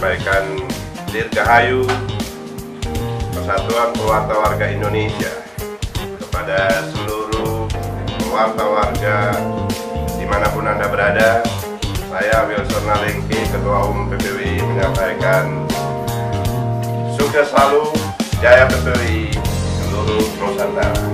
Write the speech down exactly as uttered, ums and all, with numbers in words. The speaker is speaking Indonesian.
menyampaikan dirgahayu Persatuan Pewarta Warga Indonesia kepada seluruh pewarta warga dimanapun Anda berada. Saya Wilson Nalengki, Ketua Umum P P W I, menyampaikan sukses selalu, jaya P P W I seluruh Nusantara.